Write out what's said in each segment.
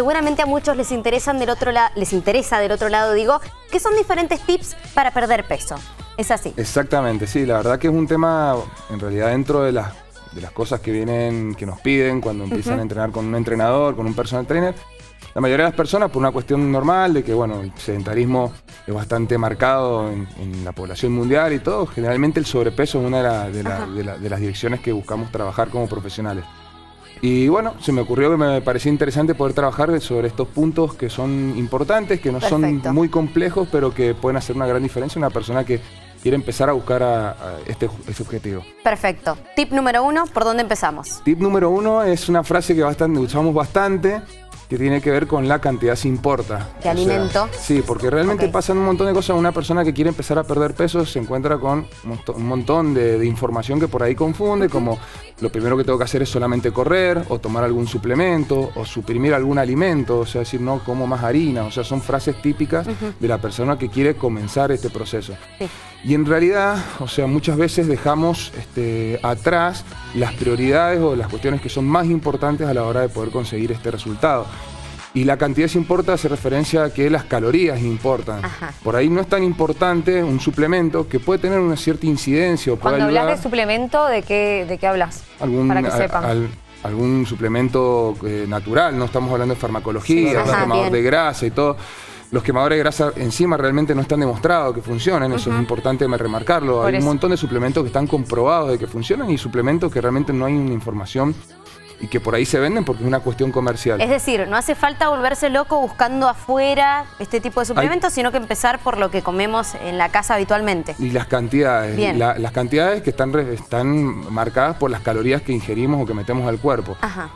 seguramente a muchos les interesa del otro lado, digo, que son diferentes tips para perder peso. ¿Es así? Exactamente, sí. La verdad que es un tema, en realidad, dentro de las cosas que nos piden cuando empiezan a entrenar con un entrenador, con un personal trainer. La mayoría de las personas, por una cuestión normal de que, bueno, el sedentarismo es bastante marcado en la población mundial y todo, generalmente el sobrepeso es una de las direcciones que buscamos trabajar como profesionales. Y bueno, se me ocurrió que me parecía interesante poder trabajar sobre estos puntos que son importantes, que no son muy complejos, pero que pueden hacer una gran diferencia en una persona que quiere empezar a buscar este objetivo. Perfecto. Tip número 1, ¿por dónde empezamos? Tip número 1 es una frase que usamos bastante, que tiene que ver con la cantidad se importa. ¿De alimento? Sí, porque realmente pasan un montón de cosas. Una persona que quiere empezar a perder peso se encuentra con un montón de información que por ahí confunde, como lo primero que tengo que hacer es solamente correr, o tomar algún suplemento, o suprimir algún alimento, o sea, decir no como más harina. O sea, son frases típicas de la persona que quiere comenzar este proceso. Sí. Y en realidad, o sea, muchas veces dejamos atrás las prioridades o las cuestiones que son más importantes a la hora de poder conseguir este resultado. Y la cantidad se importa, hace referencia a que las calorías importan. Por ahí no es tan importante un suplemento que puede tener una cierta incidencia o puede Cuando ayudar. hablas de suplemento, ¿de qué hablas? Para que sepan. Algún suplemento natural, no estamos hablando de farmacología, un quemador de grasa y todo. Los quemadores de grasa encima realmente no están demostrados que funcionan, eso es importante remarcarlo. Hay un montón de suplementos que están comprobados de que funcionan y suplementos que realmente no hay una información y que por ahí se venden porque es una cuestión comercial. Es decir, no hace falta volverse loco buscando afuera este tipo de suplementos, sino que empezar por lo que comemos en la casa habitualmente. Y las cantidades, las cantidades que están marcadas por las calorías que ingerimos o que metemos al cuerpo.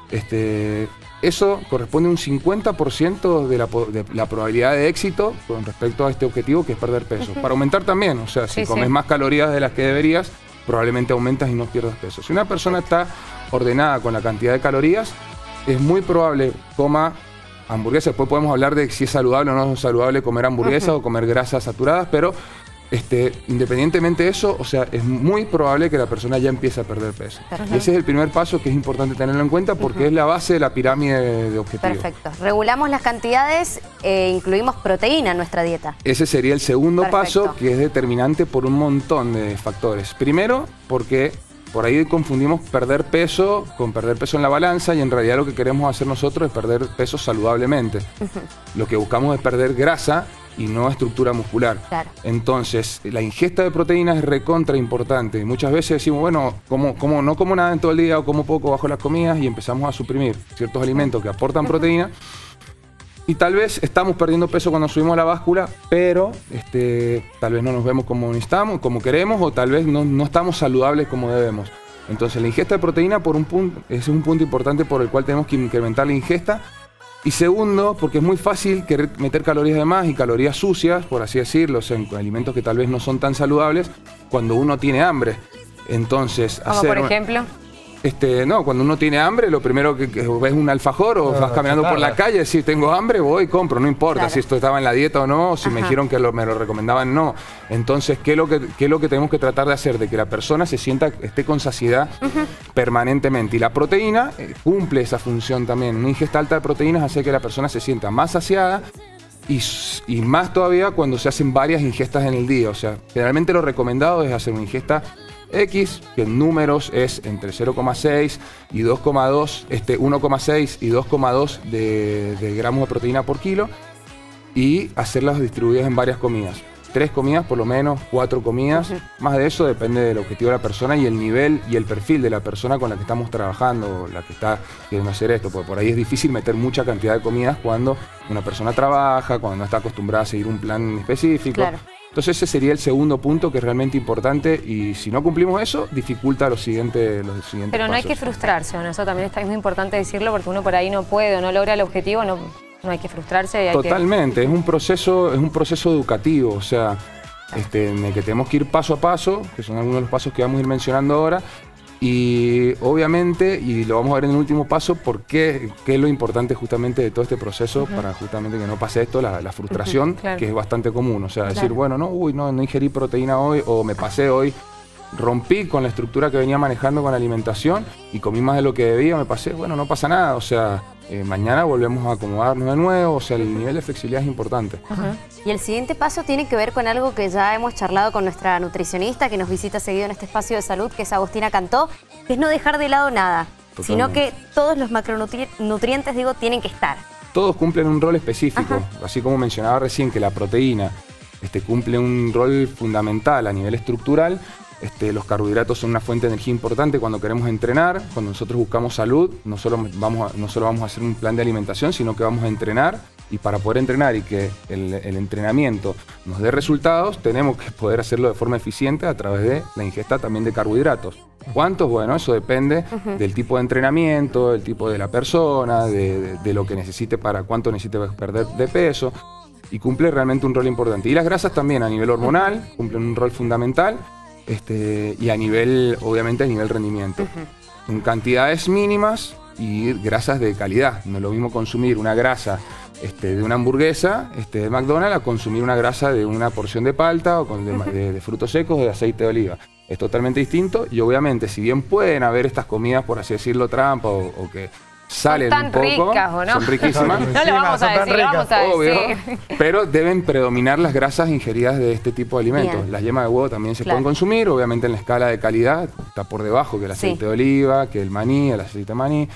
Eso corresponde a un 50% de la probabilidad de éxito con respecto a este objetivo que es perder peso. Para aumentar también, o sea, si comes más calorías de las que deberías, probablemente aumentas y no pierdas peso. Si una persona está ordenada con la cantidad de calorías, es muy probable coma hamburguesas. Después podemos hablar de si es saludable o no es saludable comer hamburguesas o comer grasas saturadas, pero independientemente de eso, o sea, es muy probable que la persona ya empiece a perder peso. Y ese es el primer paso que es importante tenerlo en cuenta porque es la base de la pirámide de objetivos. Perfecto. Regulamos las cantidades e incluimos proteína en nuestra dieta. Ese sería el segundo paso, que es determinante por un montón de factores. Primero, porque por ahí confundimos perder peso con perder peso en la balanza y en realidad lo que queremos hacer nosotros es perder peso saludablemente. Lo que buscamos es perder grasa y no estructura muscular. Entonces, la ingesta de proteínas es recontra importante. Muchas veces decimos, bueno, no como nada en todo el día o como poco bajo las comidas y empezamos a suprimir ciertos alimentos que aportan proteína. Y tal vez estamos perdiendo peso cuando subimos la báscula, pero tal vez no nos vemos como necesitamos, como queremos, o tal vez no estamos saludables como debemos. Entonces, la ingesta de proteína es un punto importante por el cual tenemos que incrementar la ingesta. Y segundo, porque es muy fácil querer meter calorías de más y calorías sucias, por así decirlo, o sea, en alimentos que tal vez no son tan saludables, cuando uno tiene hambre. Entonces, ¿Como por ejemplo? No, cuando uno tiene hambre, lo primero que ves un alfajor o vas caminando por la calle, decir tengo hambre, voy y compro, no importa si esto estaba en la dieta o no, si me dijeron que me lo recomendaban, no. Entonces, ¿qué es lo que tenemos que tratar de hacer? De que la persona esté con saciedad permanentemente. Y la proteína cumple esa función también. Una ingesta alta de proteínas hace que la persona se sienta más saciada y más todavía cuando se hacen varias ingestas en el día. O sea, generalmente lo recomendado es hacer una ingesta X, que en números es entre 0,6 y 2,2, 1,6 y 2,2 de gramos de proteína por kilo y hacerlas distribuidas en varias comidas. 3 comidas por lo menos, 4 comidas. Más de eso depende del objetivo de la persona y el nivel y el perfil de la persona con la que estamos trabajando, la que está queriendo hacer esto. Porque por ahí es difícil meter mucha cantidad de comidas cuando una persona trabaja, cuando no está acostumbrada a seguir un plan específico. Entonces ese sería el segundo punto que es realmente importante y si no cumplimos eso, dificulta los siguientes Pero no hay que frustrarse, ¿no? Eso también es muy importante decirlo porque uno por ahí no puede o no logra el objetivo, no hay que frustrarse. Totalmente, es un proceso educativo, o sea, en el que tenemos que ir paso a paso, que son algunos de los pasos que vamos a ir mencionando ahora. Y obviamente, y lo vamos a ver en el último paso, qué es lo importante justamente de todo este proceso para justamente que no pase esto, la frustración, que es bastante común. O sea, decir, bueno, no ingerí proteína hoy o me pasé hoy. rompí con la estructura que venía manejando con la alimentación y comí más de lo que debía, me pasé, bueno, no pasa nada, o sea, mañana volvemos a acomodarnos de nuevo, o sea, el nivel de flexibilidad es importante. Y el siguiente paso tiene que ver con algo que ya hemos charlado con nuestra nutricionista que nos visita seguido en este espacio de salud, que es Agustina Cantó, que es no dejar de lado nada, sino que todos los macronutrientes, digo, tienen que estar. Todos cumplen un rol específico, así como mencionaba recién que la proteína cumple un rol fundamental a nivel estructural. Los carbohidratos son una fuente de energía importante cuando queremos entrenar. Cuando nosotros buscamos salud, no solo vamos a hacer un plan de alimentación, sino que vamos a entrenar. Y para poder entrenar y que el entrenamiento nos dé resultados, tenemos que poder hacerlo de forma eficiente a través de la ingesta también de carbohidratos. ¿Cuántos? Bueno, eso depende del tipo de entrenamiento, del tipo de la persona, de lo que necesite para cuánto necesite perder de peso. Y cumple realmente un rol importante. Y las grasas también a nivel hormonal cumplen un rol fundamental. Y a nivel, obviamente a nivel rendimiento. En cantidades mínimas y grasas de calidad. No es lo mismo consumir una grasa de una hamburguesa de McDonald's a consumir una grasa de una porción de palta o de frutos secos o de aceite de oliva. Es totalmente distinto y obviamente si bien pueden haber estas comidas, por así decirlo, trampa o que salen un poco, ricas, ¿o no? Son riquísimas. No lo vamos a decir, lo vamos a decir. Obvio, pero deben predominar las grasas ingeridas de este tipo de alimentos. Bien. Las yemas de huevo también se pueden consumir, obviamente en la escala de calidad está por debajo que el aceite de oliva, que el maní, el aceite de maní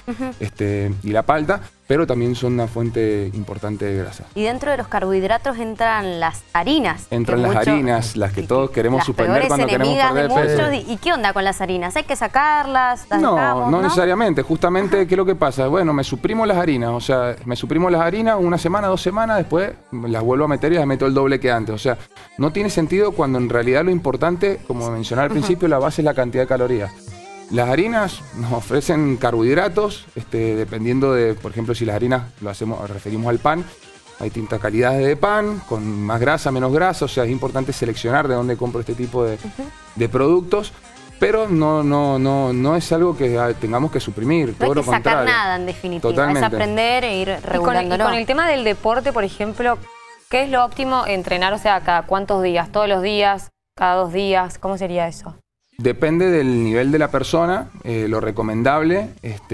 y la palta, pero también son una fuente importante de grasa. Y dentro de los carbohidratos entran las harinas. Entran las harinas, las que todos queremos suspender cuando queremos perder peso. ¿Y qué onda con las harinas? ¿Hay que sacarlas? No necesariamente. Justamente, ¿qué es lo que pasa? Bueno, me suprimo las harinas. O sea, me suprimo las harinas una semana, 2 semanas, después las vuelvo a meter y las meto el doble que antes. O sea, no tiene sentido cuando en realidad lo importante, como mencionaba al principio, la base es la cantidad de calorías. Las harinas nos ofrecen carbohidratos, dependiendo de, por ejemplo, si las harinas referimos al pan, hay distintas calidades de pan, con más grasa, menos grasa, o sea, es importante seleccionar de dónde compro este tipo de productos, pero no es algo que tengamos que suprimir, todo lo contrario. No hay que sacar nada, en definitiva, totalmente. Es aprender e ir regulándolo. Y con el tema del deporte, por ejemplo, ¿qué es lo óptimo entrenar? O sea, ¿cada cuántos días? ¿Todos los días? ¿Cada 2 días? ¿Cómo sería eso? Depende del nivel de la persona, lo recomendable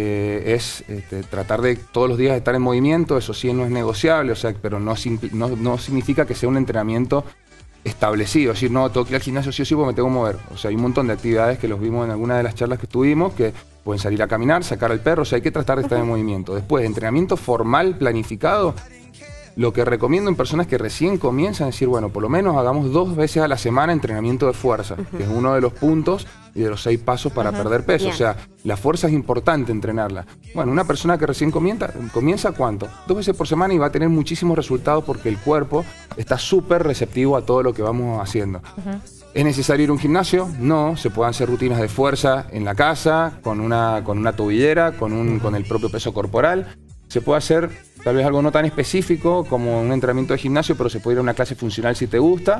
es tratar de todos los días estar en movimiento, eso sí no es negociable, o sea, pero no significa que sea un entrenamiento establecido, es decir, no, tengo que ir al gimnasio sí o sí porque me tengo que mover. O sea, hay un montón de actividades que los vimos en alguna de las charlas que tuvimos, que pueden salir a caminar, sacar al perro, o sea, hay que tratar de estar en movimiento. Después, entrenamiento formal, planificado, lo que recomiendo en personas que recién comienzan es decir, bueno, por lo menos hagamos 2 veces a la semana entrenamiento de fuerza, que es uno de los puntos y de los 6 pasos para perder peso. Bien. O sea, la fuerza es importante entrenarla. Bueno, una persona que recién comienza ¿cuánto? 2 veces por semana y va a tener muchísimos resultados porque el cuerpo está súper receptivo a todo lo que vamos haciendo. ¿Es necesario ir a un gimnasio? No, se pueden hacer rutinas de fuerza en la casa, con una tobillera, con el propio peso corporal. Se puede hacer tal vez algo no tan específico como un entrenamiento de gimnasio, pero se puede ir a una clase funcional si te gusta.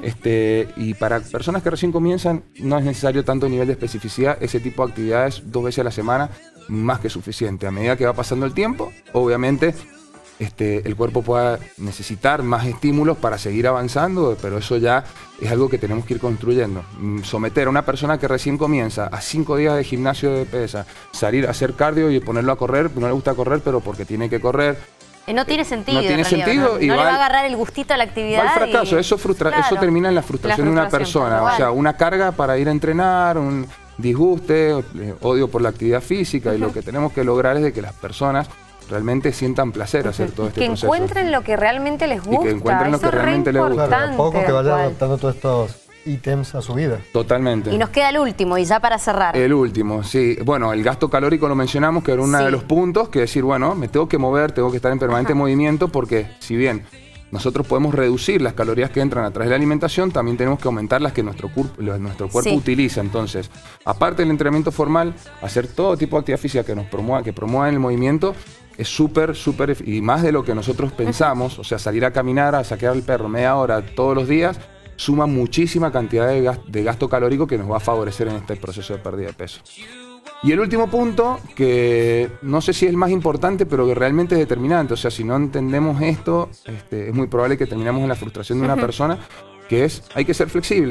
Y para personas que recién comienzan, no es necesario tanto nivel de especificidad. Ese tipo de actividades 2 veces a la semana, más que suficiente. A medida que va pasando el tiempo, obviamente, el cuerpo pueda necesitar más estímulos para seguir avanzando, pero eso ya es algo que tenemos que ir construyendo. Someter a una persona que recién comienza a 5 días de gimnasio de pesa, salir a hacer cardio y ponerlo a correr, no le gusta correr, pero porque tiene que correr. No tiene sentido. No tiene sentido. No le va a agarrar el gustito a la actividad. Va al fracaso, eso termina en la frustración de una persona. O sea, una carga para ir a entrenar, un disguste, odio por la actividad física, y lo que tenemos que lograr es de que las personas realmente sientan placer hacer todo este proceso. Que encuentren lo que realmente les gusta. Y que encuentren lo que realmente les gusta. Claro, a poco que vayan adaptando todos estos ítems a su vida. Totalmente. Y nos queda el último, y ya para cerrar. El último, sí. Bueno, el gasto calórico lo mencionamos, que era uno de los puntos, que decir, bueno, me tengo que mover, tengo que estar en permanente movimiento, porque si bien nosotros podemos reducir las calorías que entran a través de la alimentación, también tenemos que aumentar las que nuestro cuerpo utiliza. Entonces, aparte del entrenamiento formal, hacer todo tipo de actividad física que promueva el movimiento, es súper, y más de lo que nosotros pensamos. O sea, salir a caminar, a sacar al perro media hora todos los días, suma muchísima cantidad de gasto calórico que nos va a favorecer en este proceso de pérdida de peso. Y el último punto, que no sé si es el más importante, pero que realmente es determinante, o sea, si no entendemos esto, es muy probable que terminemos en la frustración de una persona, que es, hay que ser flexible.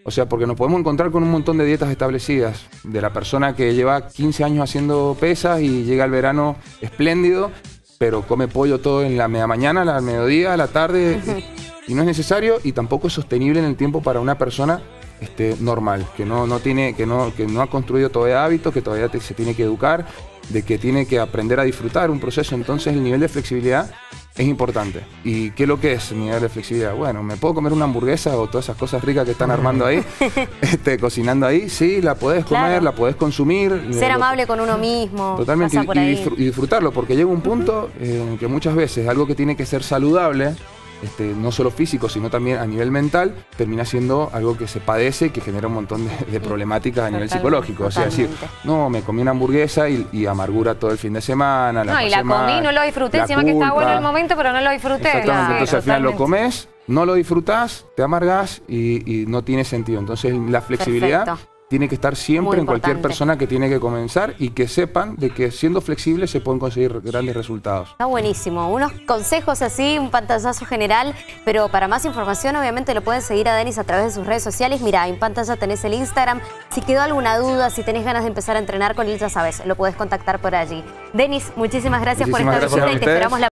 O sea, porque nos podemos encontrar con un montón de dietas establecidas, de la persona que lleva 15 años haciendo pesas y llega al verano espléndido, pero come pollo todo en la media mañana, al mediodía, a la tarde, y no es necesario y tampoco es sostenible en el tiempo para una persona normal, que no ha construido todavía hábitos, que todavía se tiene que educar, de que tiene que aprender a disfrutar un proceso. Entonces el nivel de flexibilidad es importante. ¿Y qué es lo que es el nivel de flexibilidad? Bueno, ¿me puedo comer una hamburguesa o todas esas cosas ricas que están armando ahí, cocinando ahí? Sí, la podés comer, la podés consumir. Ser amable con uno mismo. Totalmente, y disfrutarlo, porque llega un punto en que muchas veces algo que tiene que ser saludable, no solo físico, sino también a nivel mental, termina siendo algo que se padece y que genera un montón de problemáticas a nivel psicológico. O sea, decir, no, me comí una hamburguesa y amargura todo el fin de semana. No, y la comí, no lo disfruté, encima que está bueno el momento, pero no lo disfruté. Exactamente, entonces al final lo comes, no lo disfrutás, te amargás y no tiene sentido. Entonces la flexibilidad tiene que estar siempre en cualquier persona que tiene que comenzar y que sepan de que siendo flexibles se pueden conseguir grandes resultados. Está buenísimo. Unos consejos así, un pantallazo general, pero para más información obviamente lo pueden seguir a Denis a través de sus redes sociales. Mira, en pantalla tenés el Instagram. Si quedó alguna duda, si tenés ganas de empezar a entrenar con él, ya sabes, lo puedes contactar por allí. Denis, muchísimas gracias por esta visita y te esperamos la